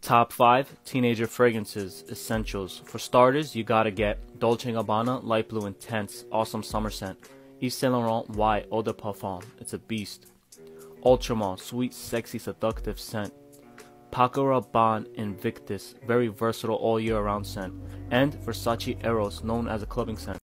Top 5 teenager fragrances essentials. For starters, you gotta get Dolce & Gabbana Light Blue Intense Awesome Summer Scent. Yves Saint Laurent White Eau de Parfum. It's a beast. Ultra Male Sweet Sexy Seductive Scent. Paco Rabanne Invictus, very versatile all year round scent. And Versace Eros, known as a clubbing scent.